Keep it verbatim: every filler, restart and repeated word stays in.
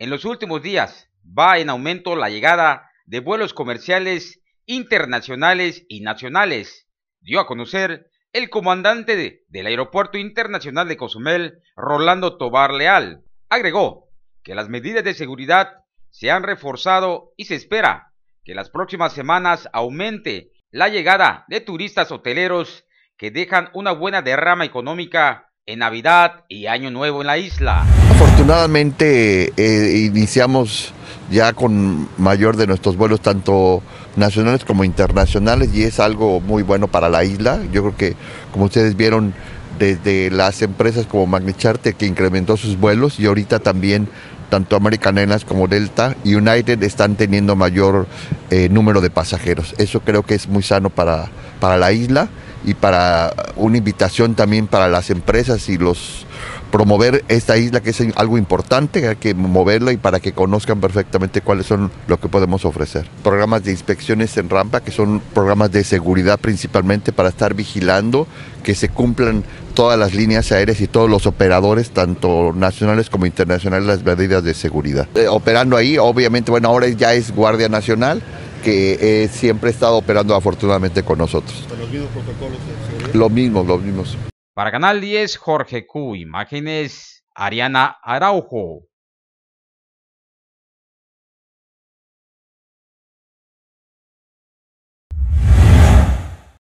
En los últimos días va en aumento la llegada de vuelos comerciales internacionales y nacionales, dio a conocer el comandante de, del Aeropuerto Internacional de Cozumel, Rolando Tobar Leal. Agregó que las medidas de seguridad se han reforzado y se espera que en las próximas semanas aumente la llegada de turistas hoteleros que dejan una buena derrama económica en Navidad y Año Nuevo en la isla. Afortunadamente eh, iniciamos ya con mayor de nuestros vuelos tanto nacionales como internacionales y es algo muy bueno para la isla. Yo creo que, como ustedes vieron, desde las empresas como Magnicharte, que incrementó sus vuelos, y ahorita también tanto American Airlines como Delta y United están teniendo mayor eh, número de pasajeros. Eso creo que es muy sano para, para la isla y para una invitación también para las empresas y los promover esta isla, que es algo importante, hay que moverla y para que conozcan perfectamente cuáles son lo que podemos ofrecer. Programas de inspecciones en rampa, que son programas de seguridad principalmente para estar vigilando que se cumplan todas las líneas aéreas y todos los operadores, tanto nacionales como internacionales, las medidas de seguridad. Eh, operando ahí, obviamente, bueno, ahora ya es Guardia Nacional, que eh, siempre ha estado operando afortunadamente con nosotros. ¿Los mismos protocolos de seguridad? Los mismos, los mismos. Para Canal diez, Jorge Q. Imágenes, Ariana Araujo.